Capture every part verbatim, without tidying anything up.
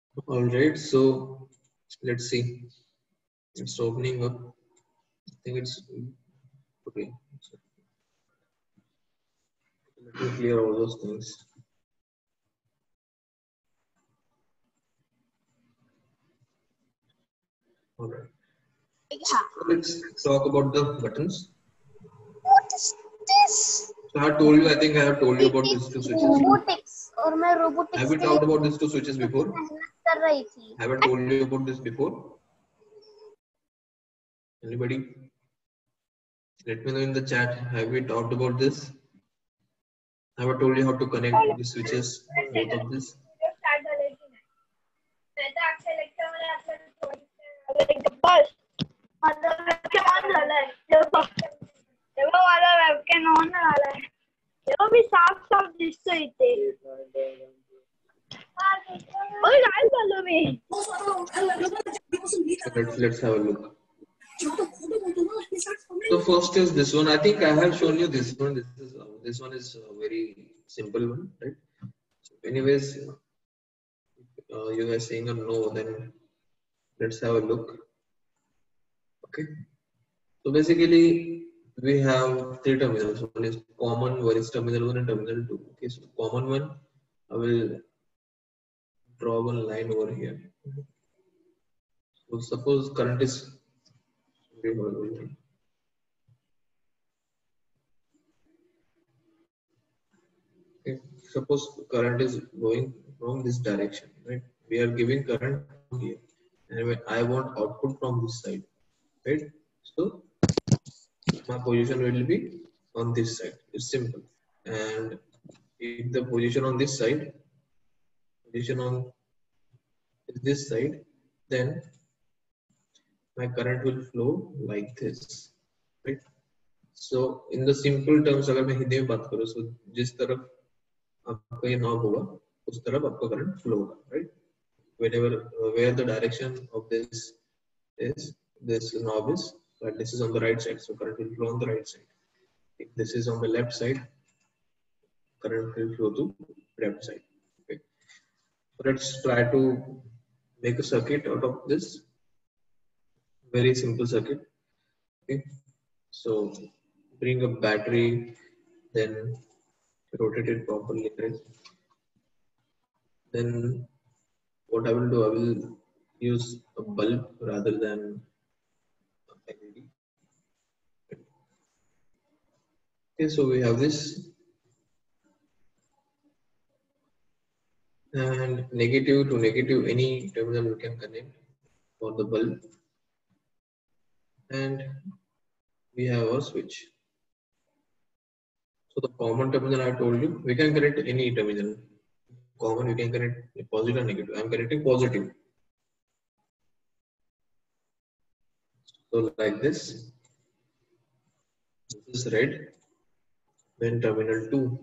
All right, so let's see. It's opening up. I think it's okay. So let me clear all those things. All right. So let's talk about the buttons. What is this? So I have told you. I think I have told you about these two switches. Robotics और मैं robotics Have we talked about these two switches before? मेहनत कर रही थी. Have I told you about this before? Anybody? Let me know in the chat. Have we talked about this? Have I told you how to connect the switches, both of this? बस माझा webcam on झालाय. तेव्हा माझा webcam on झालाय. तेव्हा मी साफ साफ दिसतो इथे. ओय काय झालं मी? So let's let's have a look. So first is this one. I think I have shown you this one. This is uh, this one is a very simple one, right? So anyways, uh, you guys saying a no, then let's have a look. Okay. So basically, we have three terminals. One is common, one is terminal one and terminal two. Okay. So common one, I will draw one line over here. So suppose current is okay. Suppose current is going from this direction, right? We are giving current here, and I want output from this side, right? So my position will be on this side. It's simple. And if the position on this side, position on this side, then my current will flow like this, right? So in the simple terms, अगर मैं हिंदी में बात करूँ, so जिस तरफ आपका ये knob होगा, उस तरफ आपका current flow होगा, right? Whenever uh, where the direction of this is, this knob is, but this is on the right side, so current will flow on the right side. If this is on the left side, current will flow to left side. Okay. So let's try to make a circuit out of this. Very simple circuit. Okay. So bring a battery, then rotate it properly. Right? Then what I will do, I will use a bulb rather than L E D. Okay, so we have this. And negative to negative, any terminal we can connect for the bulb. And we have a switch. So the common terminal I told you, we can connect any terminal. Common, we can connect positive and negative. I am connecting positive. So like this. This is red. Then terminal two.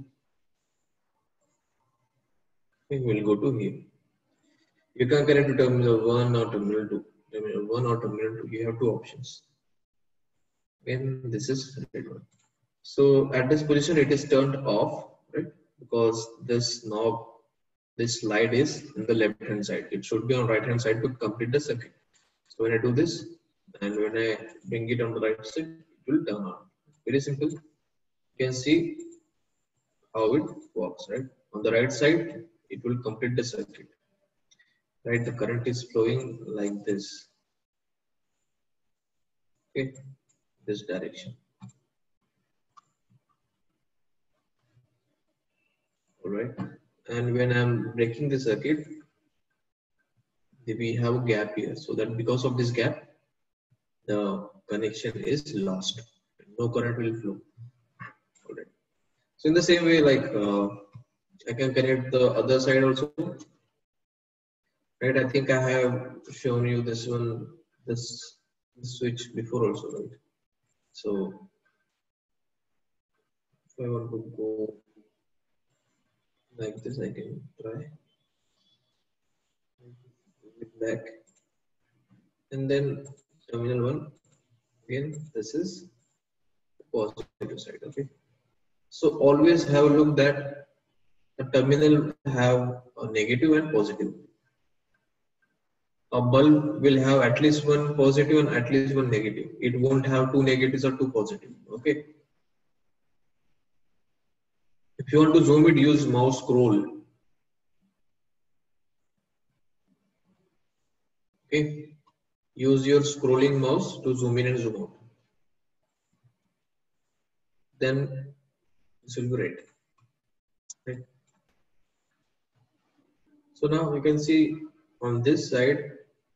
We will go to here. You can connect to terminal one or terminal two. Terminal one or terminal two. You have two options. When this is red one. So at this position, it is turned off, right? Because this knob, this slide is in the left hand side. It should be on right hand side to complete the circuit. So when I do this, and when I bring it on the right side, it will turn on. Very simple. You can see how it works, right? On the right side, it will complete the circuit. Right, the current is flowing like this. Okay, this direction. All right, and when I'm breaking the circuit, we have a gap here, so that because of this gap, the connection is lost. No current will flow. All right. So in the same way, like uh, I can connect the other side also. Right, I think I have shown you this one, this, this switch before also, right? So if I want to go like this, I can try it back, and then terminal one again. This is the positive side. Okay, so always have a look that a terminal have a negative and positive. a bulb will have at least one positive and at least one negative. It won't have two negatives or two positive. Okay. If you want to zoom it, use mouse scroll. Okay. Use your scrolling mouse to zoom in and zoom out. Then this will be right. Right. So now you can see on this side,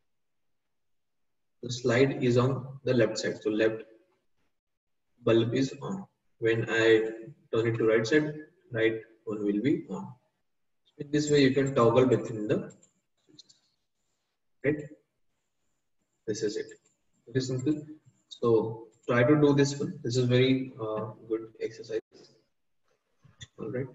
the slide is on the left side. So left bulb is on. When I turn it to right side, right one will be on. In this way, you can toggle between the switches. Right. This is it. Very simple. So try to do this one. This is very uh, good exercise. All right.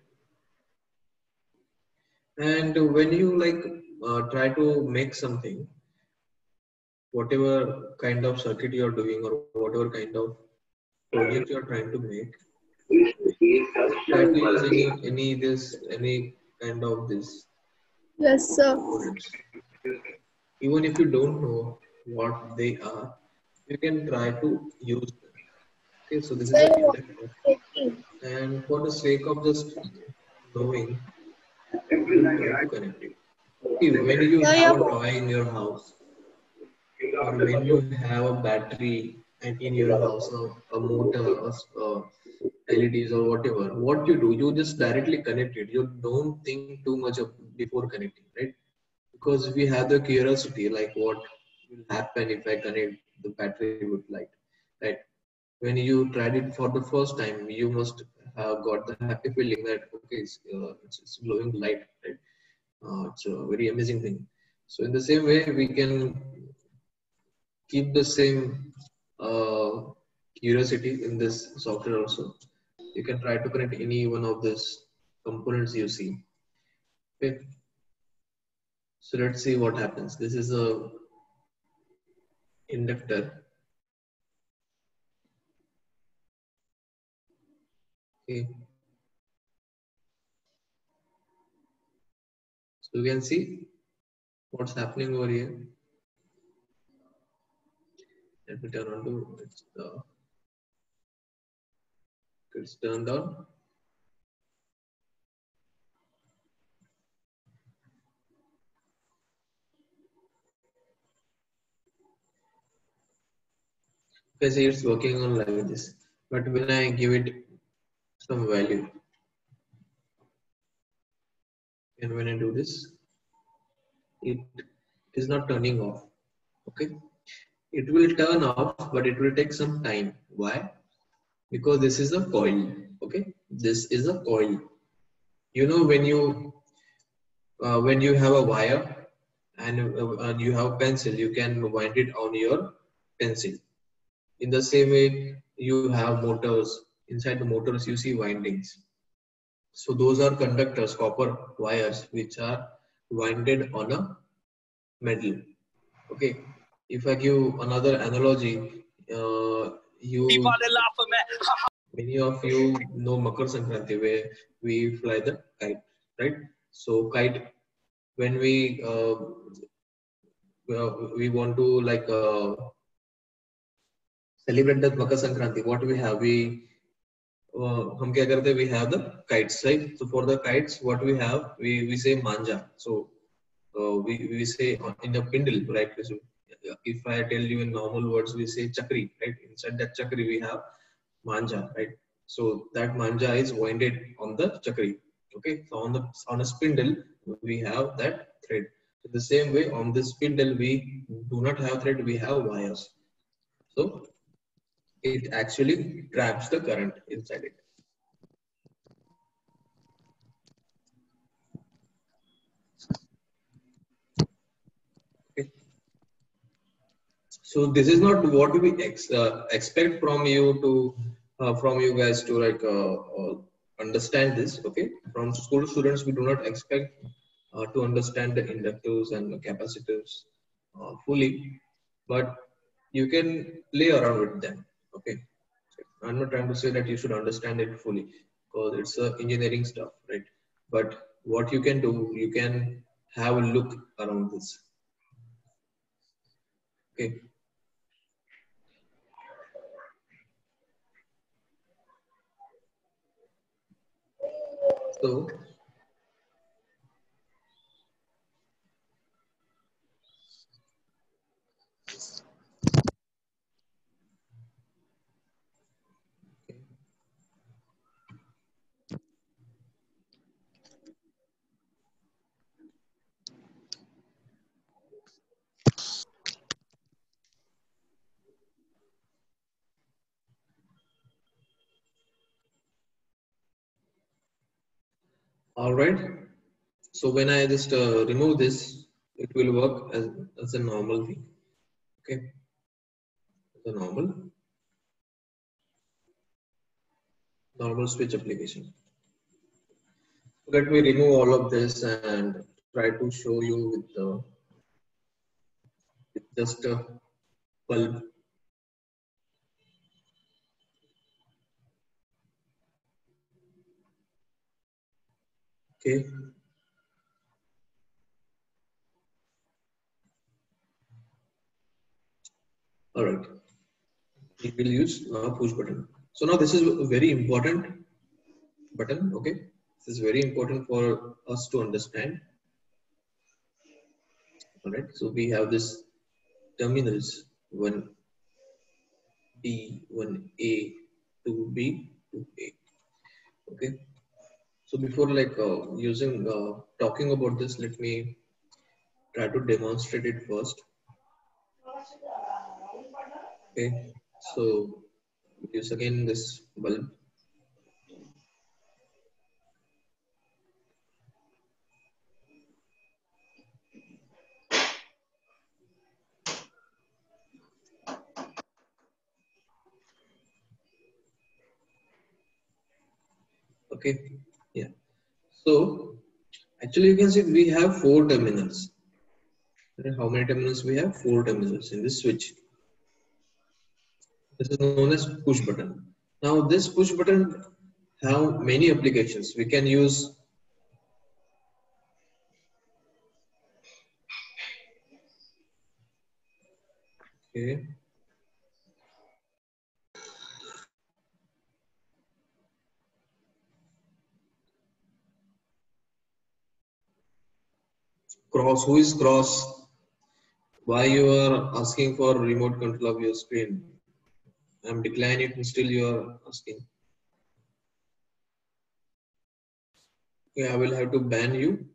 And when you like uh, try to make something, whatever kind of circuit you are doing or whatever kind of project you are trying to make, try to use any any this any kind of this. Yes, sir. Components. Even if you don't know what they are, you can try to use them. Okay, so this is an inductor. And for the sake of just knowing, you try to connect it. See, when you have a toy in your house, or when you have a battery and in your house, a, a motor, a, a L E Ds or whatever, what you do, you just directly connect it. You don't think too much of before connecting, right? Because we have the curiosity, like what will happen if I connect the battery with light, right? When you tried it for the first time, you must have got the happy feeling that okay, it's, uh, it's, it's glowing light, right? Uh, it's a very amazing thing. So in the same way, we can keep the same uh, curiosity in this software also. You can try to connect any one of these components you see. Okay. So let's see what happens. This is a inductor. Okay. So you can see what's happening over here. Let me turn on to it's the it's turned on. Okay, see it's working on like this. But when I give it some value, and when I do this, it is not turning off. Okay. It will turn off, but it will take some time. Why? Because this is a coil. Okay. This is a coil. You know, when you uh, when you have a wire and, uh, and you have a pencil, you can wind it on your pencil. In the same way, you have motors. Inside the motors, you see windings. So those are conductors, copper wires, which are winded on a metal. Okay. If I give another analogy, uh, you many of you know Makar Sankranti, where we fly the kite, right? So kite, when we uh, we want to like uh, celebrate the Makar Sankranti, what we have, we uh, hum kya karte? We have the kites, right? So for the kites, what we have, we we say manja. So uh, we we say in a pindle, right? So if I tell you in normal words, we say chakri, right? Inside that chakri, we have manja, right? So that manja is winded on the chakri. Okay, so on the on a spindle we have that thread. So the same way on this spindle we do not have thread, we have wires. So it actually traps the current inside it. Okay. So this is not what we ex, uh, expect from you to uh, from you guys to like uh, uh, understand this. Okay, from school students we do not expect uh, to understand the inductors and the capacitors uh, fully, but you can play around with them. Okay, I'm not trying to say that you should understand it fully because it's uh, engineering stuff, right? But what you can do, you can have a look around this. Okay. So all right. So when I just uh, remove this, it will work as, as a normal thing. Okay, the normal normal switch application. Let me remove all of this and try to show you with, the, with just a bulb. Okay. All right. We will use now push button. So now this is a very important button. Okay. This is very important for us to understand. All right. So we have this terminals one B, one A, two B, two A. Okay. So before like uh, using uh, talking about this, let me try to demonstrate it first. Okay. So use again this bulb. Okay. Yeah. So actually you can see we have four terminals. How many terminals we have? Four terminals in this switch. This is known as push button. Now this push button have many applications. We can use okay. Cross. Who is cross? Why you are asking for remote control of your screen? I'm declining it and still you are asking. Okay, I will have to ban you.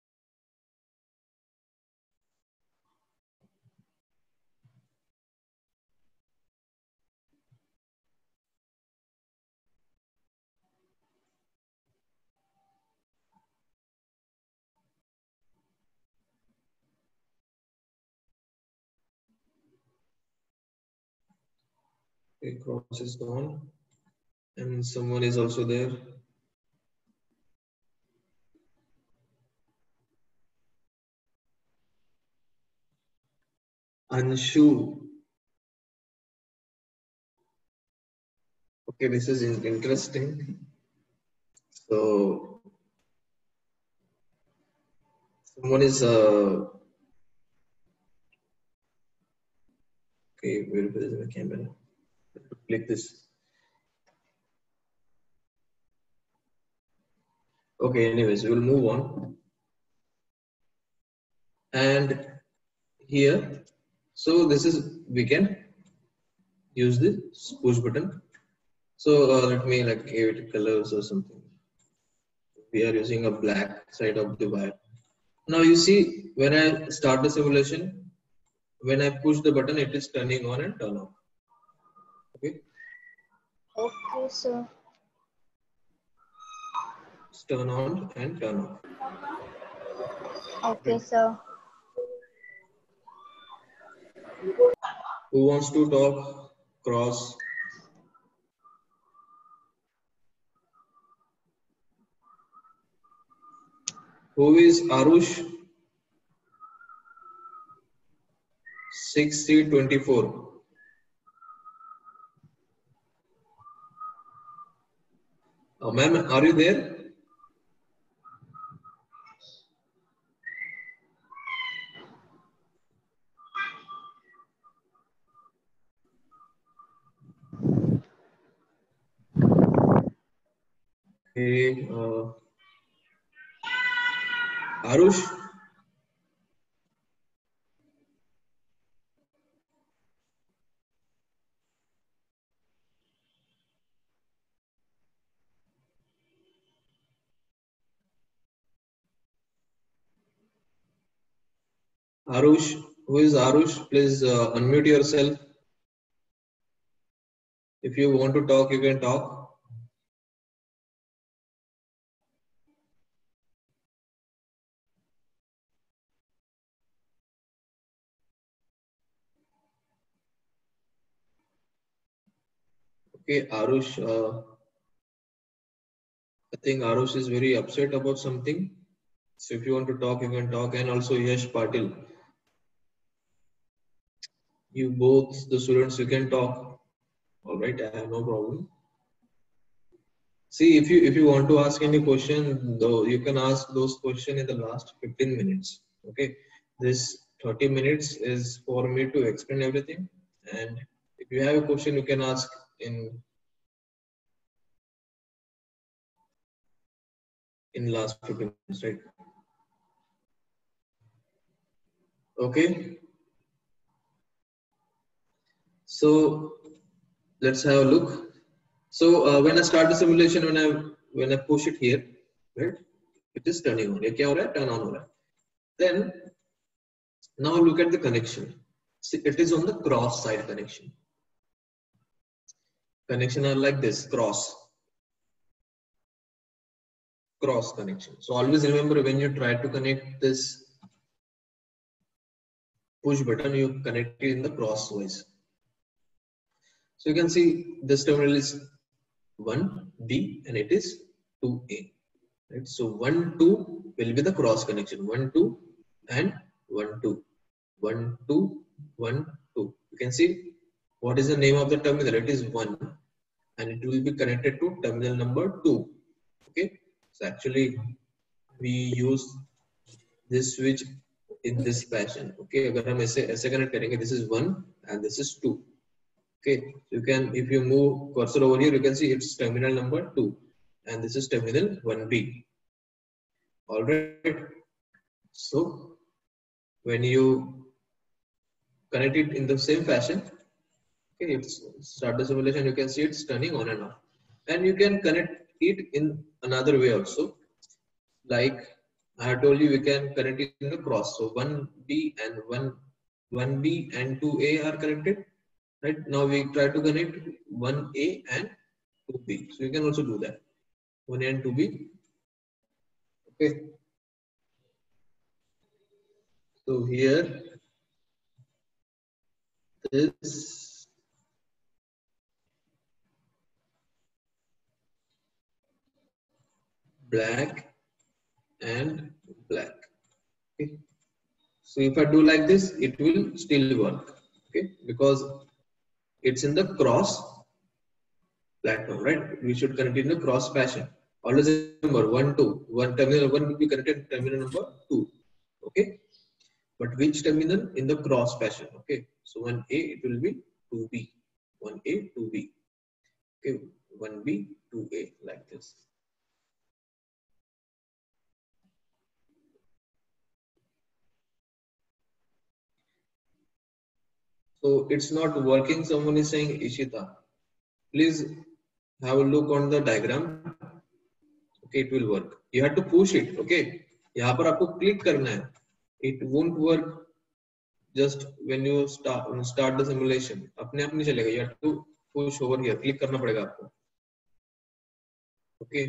Okay, cross is gone. And someone is also there. Anshu. Okay, this is interesting. So someone is uh okay, where is the camera? Click this. Okay, anyways, we'll move on. And here, so this is we can use this push button. So uh, let me like give it colors or something. We are using a black side of the wire. Now you see when I start the simulation, when I push the button, it is turning on and turn off. Okay. Okay, sir. It's turn on and turn off. Okay, sir. Who wants to talk? Cross. Who is Arush? six C twenty-four. Oh, ma'am, are you there? Okay, uh, Arush. Arush, who is Arush? Please uh, unmute yourself. If you want to talk, you can talk. Okay, Arush. Uh, I think Arush is very upset about something. So if you want to talk, you can talk. And also Yash Patil. You both, the students, you can talk. All right, I have no problem. See, if you if you want to ask any question, though, you can ask those questions in the last fifteen minutes. Okay, this thirty minutes is for me to explain everything. And if you have a question, you can ask in in last fifteen minutes, right? Okay. So let's have a look. So uh, when I start the simulation, when I when I push it here, right, it is turning on. ये क्या हो रहा है? Turn on हो रहा है. Then now look at the connection. See, it is on the cross side connection. Connection are like this, cross. Cross connection. So always remember when you try to connect this push button, you connect it in the crosswise. So you can see this terminal is one B and it is two A. Right? So one, two will be the cross connection. one, two and one, two. one, two, one, two. You can see what is the name of the terminal. It is one and it will be connected to terminal number two. Okay. So actually we use this switch in this fashion. Okay. अगर हम ऐसे ऐसे connect करेंगे, this is one and this is two. Okay. You can, if you move cursor over here, you can see it's terminal number two and this is terminal one B. All right. So when you connect it in the same fashion, okay, it's start the simulation, you can see it's turning on and off. And you can connect it in another way also. Like I have told you, we can connect it in the cross. So one B and one one B and two A are connected. Right now we try to connect one A and two B. So you can also do that. one A and two B. Okay. So here this black and black. Okay. So if I do like this, it will still work. Okay, because it's in the cross platform, right? We should connect it in the cross fashion. Always remember one, two. One terminal one will be connected to terminal number two. Okay. But which terminal? In the cross fashion. Okay. So one A it will be two B. one A, two B. Okay. one B, two A like this. So it's not working. Someone is saying Ishita. Please have a look on the diagram. Okay, it will work. You have to push it. Okay. यहाँ पर आपको click करना है. It won't work just when you start start the simulation. अपने आप नहीं चलेगा. You have to push over here. Click करना पड़ेगा आपको. Okay.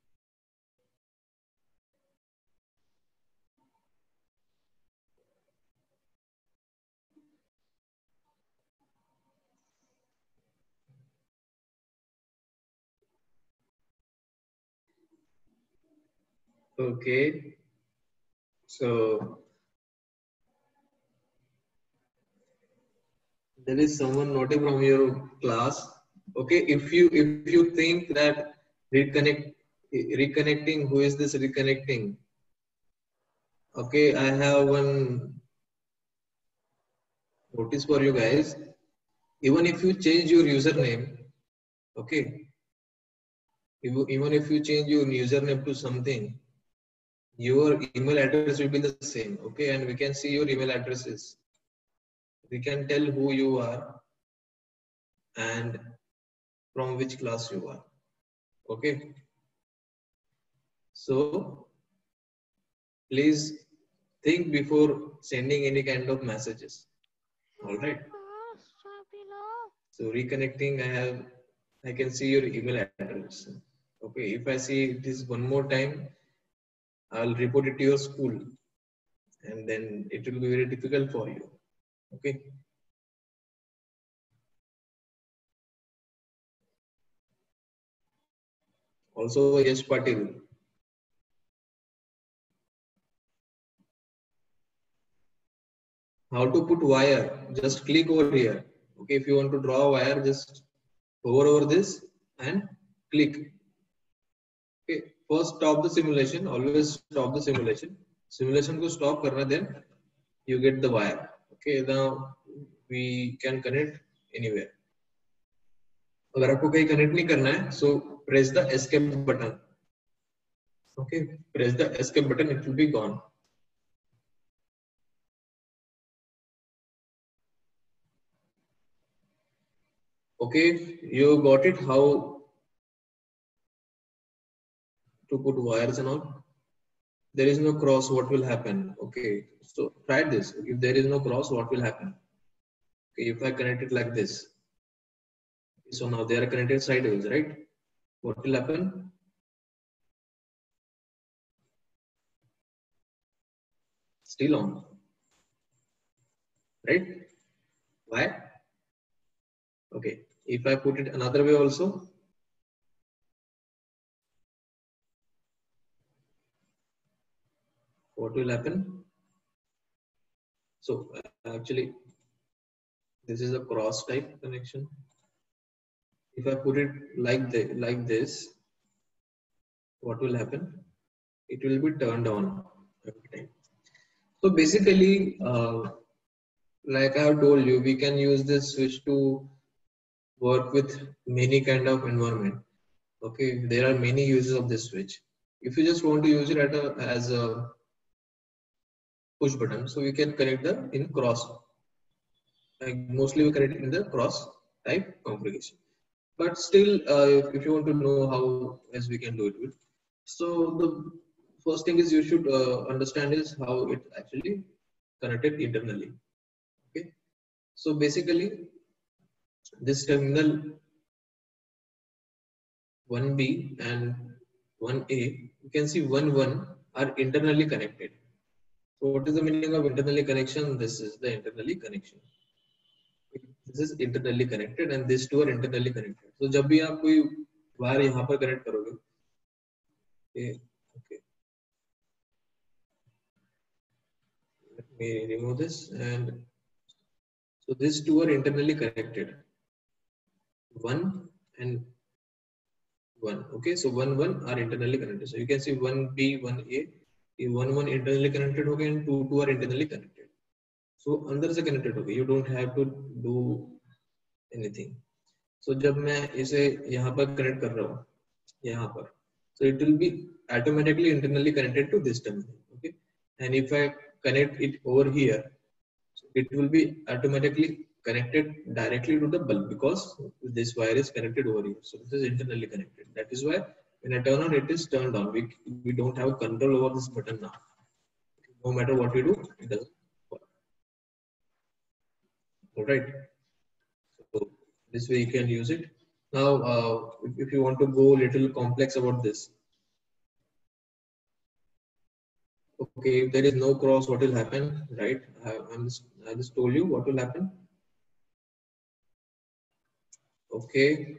Okay. So there is someone noting from your class. Okay, if you if you think that reconnect reconnecting, who is this reconnecting? Okay, I have one notice for you guys. Even if you change your username, okay, If, even if you change your username to something, your email address will be the same. Okay, and we can see your email addresses. We can tell who you are and from which class you are. Okay, so please think before sending any kind of messages. All right. So reconnecting, I have, I can see your email address. Okay, if I see this one more time, I'll report it to your school, and then it will be very difficult for you. Okay. Also, Yash Patil. How to put wire? Just click over here. Okay, if you want to draw a wire, just hover over this and click. Okay, first stop the simulation. Always stop the simulation. Simulation को stop करना, then you get the wire. Okay, now we can connect anywhere. अगर आपको कहीं connect नहीं करना है, so press the escape button. Okay, press the escape button. It will be gone. Okay, you got it. How to put wires and all. There is no cross, what will happen? Okay, so try this. If there is no cross, what will happen? Okay, if I connect it like this, so now they are connected sideways, right? What will happen? Still on, right? Why? Okay, if I put it another way also, what will happen? So actually, this is a cross type connection. If I put it like the, like this, what will happen? It will be turned on every time. So basically, uh, like I have told you, we can use this switch to work with many kind of environment. Okay, there are many uses of this switch. If you just want to use it at a, as a push button, so we can connect them in cross. Like mostly we connect it in the cross type configuration. But still, uh, if, if you want to know how as we can do it with, so the first thing is you should uh, understand is how it actually connected internally. Okay, so basically this terminal one B and one A, you can see one one are internally connected. So what is the meaning of internally connection? This is the internally connection. This is internally connected and these two are internally connected. So जब भी आप कोई wire यहाँ पर connect करोगे, okay, okay. Let me remove this, and so these two are internally connected. One and one. Okay, so one one are internally connected. So you can see one B, one A. one one internally connected हो गए and two two are internally connected. So अंदर से connected हो गए. You don't have to do anything. So जब मैं इसे यहाँ पर connect कर रहा हूँ, यहाँ पर, so it will be automatically internally connected to this terminal. Okay, and if I connect it over here, so it will be automatically connected directly to the bulb because this wire is connected over here. So this is internally connected. That is why when I turn on, it is turned on. We, we don't have control over this button now. No matter what we do, it doesn't work. All right. So this way you can use it. Now, uh, if, if you want to go a little complex about this, okay, if there is no cross, what will happen, right? I, I'm just, I just told you what will happen. Okay.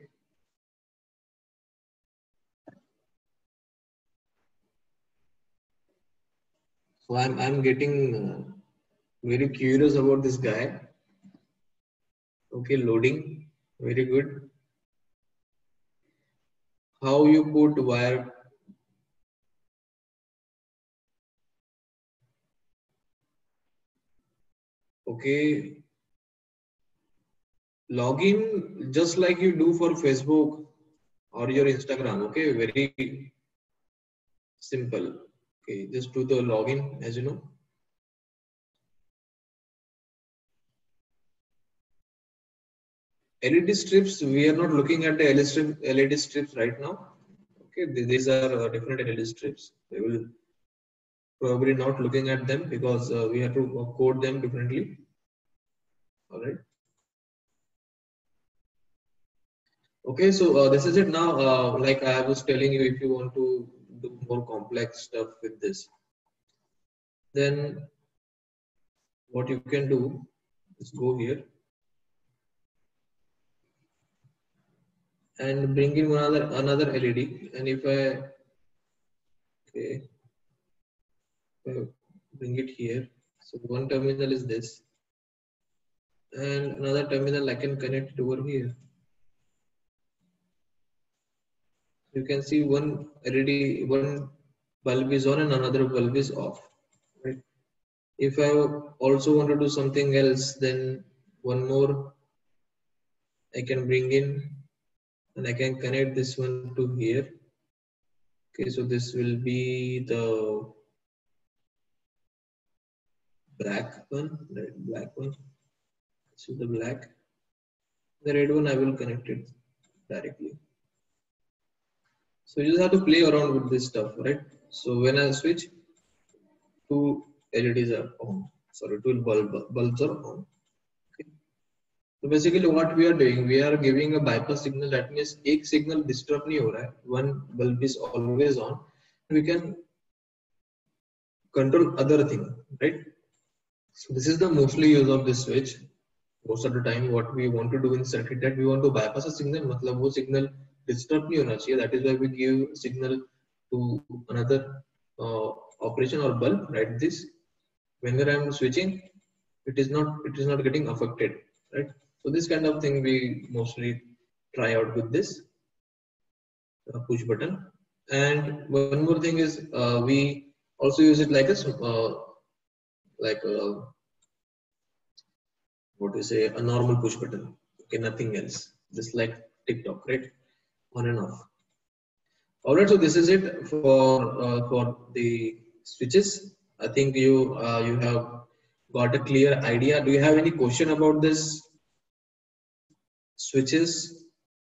So I'm, I'm getting uh, very curious about this guy. Okay, loading, very good. How you put wire? Okay, login just like you do for Facebook. or your Instagram. Okay, very simple. Okay, just do the login as you know. L E D strips, we are not looking at the L E D, strip, L E D strips right now. Okay, these are uh, different L E D strips. We will probably not looking at them because uh, we have to code them differently. All right. Okay, so uh, this is it now. Uh, like I was telling you, if you want to do more complex stuff with this, then what you can do is go here and bring in another another L E D. And if I okay, uh, bring it here, so one terminal is this, and another terminal I can connect it over here. You can see one L E D, one bulb is on and another bulb is off. Right? If I also want to do something else, then one more I can bring in and I can connect this one to here. Okay, so this will be the black one, right? Black one. So the black, the red one I will connect it directly. So you just have to play around with this stuff, right? So when I switch, two L E Ds are on. Sorry, two bulb, bulbs are on. Okay. So basically, what we are doing, we are giving a bypass signal. That means एक signal disturb नहीं हो रहा है. One bulb is always on. We can control other thing, right? So this is the mostly use of this switch. Most of the time, what we want to do in circuit that we want to bypass a signal. मतलब वो signal disturb नहीं होना चाहिए. That is why we give signal to another uh, operation or bulb. Right? This whenever I am switching, it is not it is not getting affected. Right? So this kind of thing we mostly try out with this uh, push button. And one more thing is uh, we also use it like a uh, like a, what we say, a normal push button. Okay, nothing else. Just like TikTok, right? On and off. All right, so this is it for uh, for the switches. I think you uh, you have got a clear idea. Do you have any question about this switches?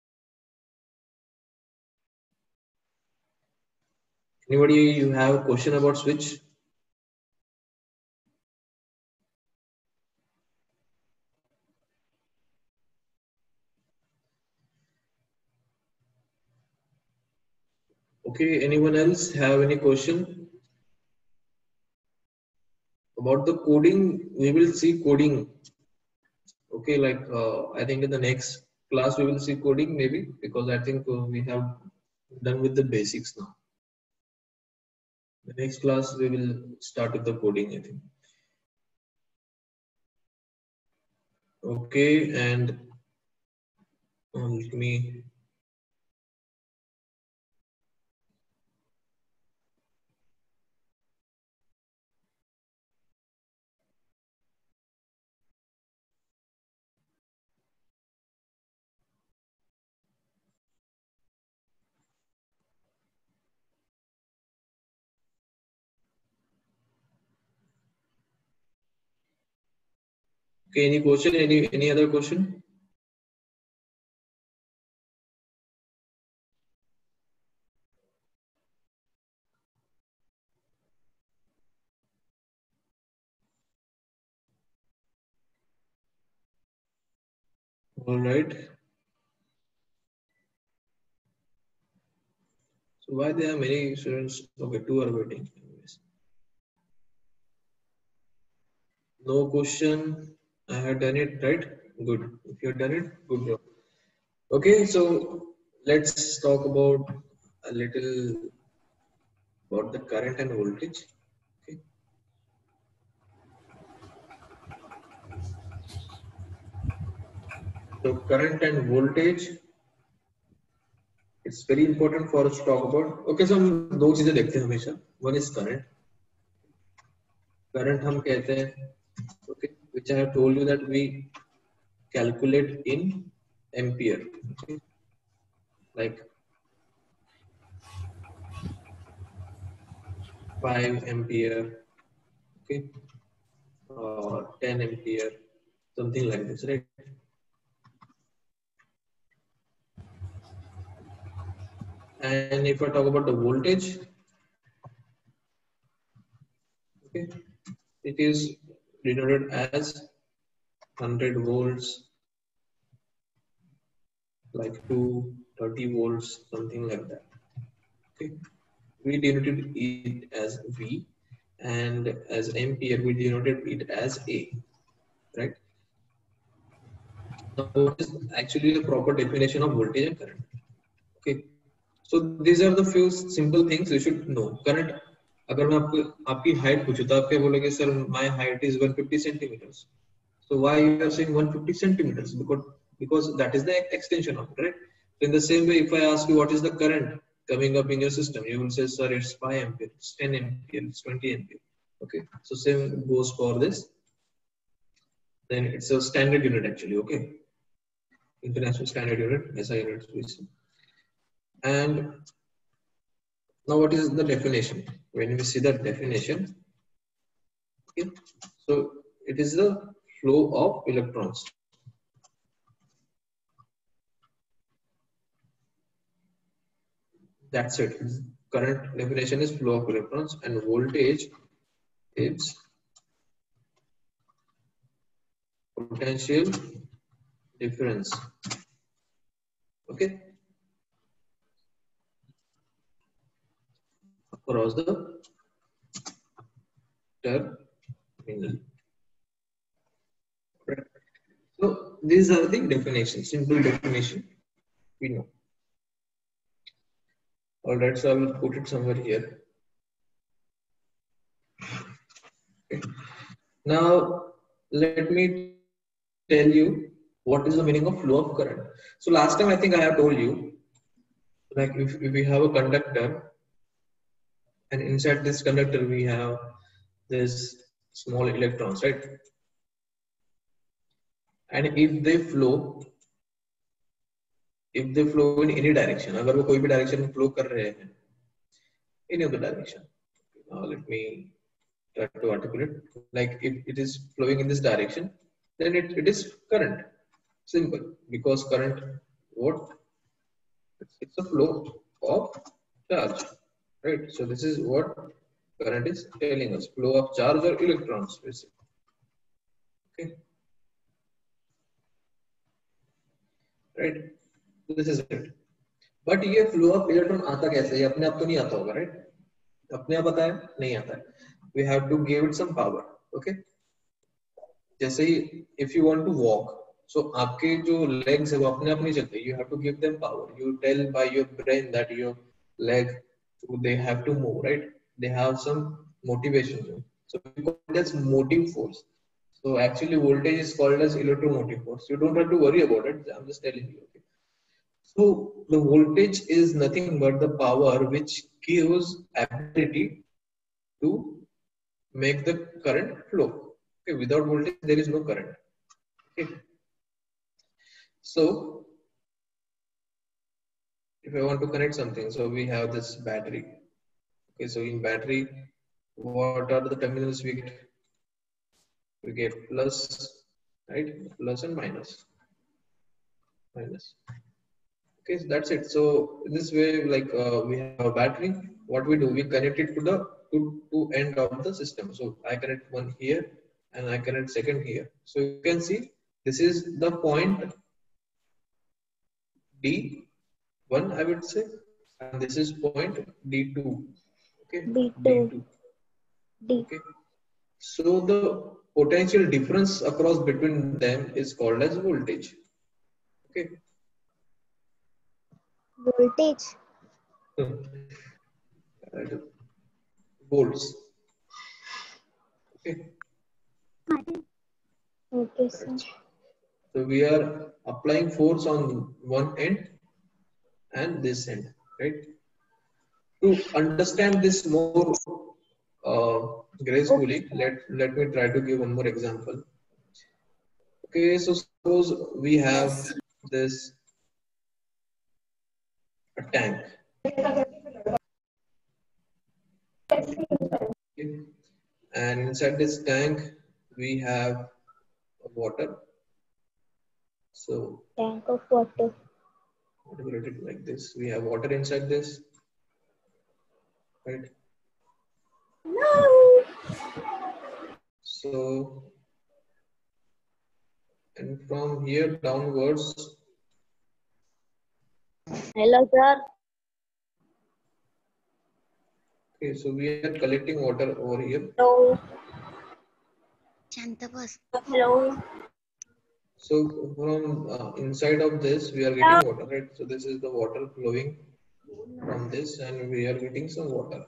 Anybody you have a question about switch? Okay, anyone else have any question? About the coding, we will see coding. Okay, like uh, I think in the next class we will see coding maybe, because I think uh, we have done with the basics now. The next class we will start with the coding, I think. Okay, and uh, let me okay, any question, any any other question? All right. So why there are many students? Okay, two are waiting. Anyways. No question. I have done it, right? Good. If you have done it, good job. Okay, so let's talk about a little about the current and voltage. Okay. So current and voltage, it's very important for us to talk about. Okay, so हम दो चीजें देखते हैं हमेशा. One is current. Current हम कहते हैं, okay, which I have told you that we calculate in ampere. Okay. Like five ampere, okay, or ten ampere, something like this, right? And if I talk about the voltage, okay, it is denoted as one hundred volts, like two, thirty volts, something like that. Okay, we denoted it as V, and as ampere we denoted it as A, right? Now, what is actually the proper definition of voltage and current? Okay, so these are the few simple things you should know. Current, अगर मैं आपको आपकी height पूछूं तो आप क्या बोलोगे? Sir, my height is one hundred fifty centimeters. So why you are saying one hundred fifty centimeters? Because because that is the extension of it, right? So in the same way, if I ask you what is the current coming up in your system, you will say, sir, it's five ampere, it's ten ampere, it's twenty ampere. Okay, so same goes for this. Then it's a standard unit actually. Okay, international standard unit, S I units. And now what is the definition? When we see the definition, okay, so it is the flow of electrons. That's it. Current definition is flow of electrons, and voltage is potential difference. Okay, across the terminal. Right. So these are the definitions, simple definition we know. All right, so I will put it somewhere here. Okay. Now let me tell you what is the meaning of flow of current. So last time I think I have told you, like if, if we have a conductor, and inside this conductor we have this small electrons, right? And if they flow, if they flow in any direction, अगर वो कोई भी direction में flow कर रहे हैं, any of the direction. Now let me try to articulate. Like if it is flowing in this direction, then it, it is current. Simple, because current, what? It's a flow of charge, right? So this is what current is telling us: flow of charge or electrons, basically. Okay, right? So this is it. But ये flow of electron आता कैसे? ये अपने आप तो नहीं आता होगा, right? अपने आप आता है? नहीं आता है. We have to give it some power. Okay. जैसे ही if you want to walk, so आपके जो legs है वो अपने आप नहीं चलते. You have to give them power. You tell by your brain that your leg, they have to move, right? They have some motivation. So we call it as motive force. So actually voltage is called as electromotive force. You don't have to worry about it. I'm just telling you. Okay. So the voltage is nothing but the power which gives ability to make the current flow. Okay. Without voltage, there is no current. Okay. So if I want to connect something, so we have this battery. Okay. So in battery, what are the terminals we get? We get plus, right? Plus and minus. Minus. Okay, so that's it. So this way, like uh, we have a battery. What we do, we connect it to the to, to end of the system. So I connect one here, and I connect second here. So you can see this is the point D one, I would say, and this is point D two. Okay, D two. D. Okay. So the potential difference across between them is called as voltage. Okay. Voltage. Volts. Okay. Okay, sir. So we are applying force on one end and this end, right? To understand this more uh, gracefully, let, let me try to give one more example. Okay, so suppose we have this a tank. and inside this tank we have water. So Tank of water. what will it like this? We have water inside this, right? No. So, and from here downwards, Hello, sir. okay, so we are collecting water over here. Hello. Shantabas. Hello. So from uh, inside of this, we are getting water, right? So this is the water flowing from this, and we are getting some water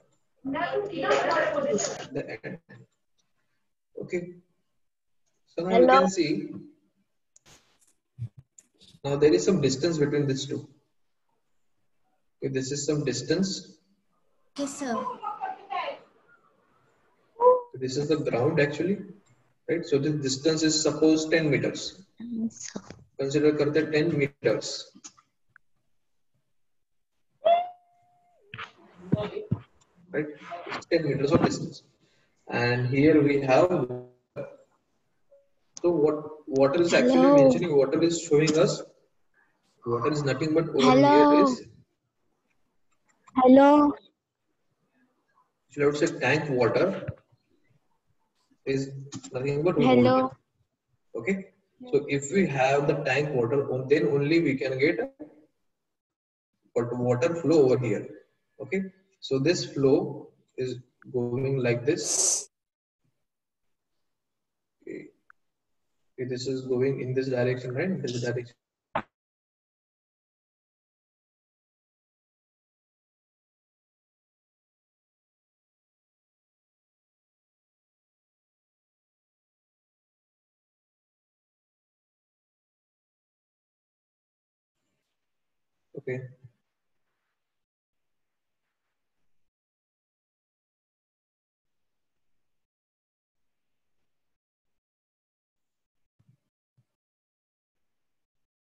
at the end. Okay. So now you Hello. can see, now there is some distance between these two. Okay, this is some distance. Yes, sir. This is the ground actually, right? So this distance is suppose ten meters. So, Consider karte ten meters. Right? It's ten meters of distance. And here we have water. So what water is actually hello. mentioning, water is showing us water is nothing but over here Hello. is, Hello. should I would say tank water is nothing but Hello. water. Okay. So if we have the tank water, then only we can get but water flow over here. Okay. So this flow is going like this. Okay. Okay, this is going in this direction, right? This direction. Okay.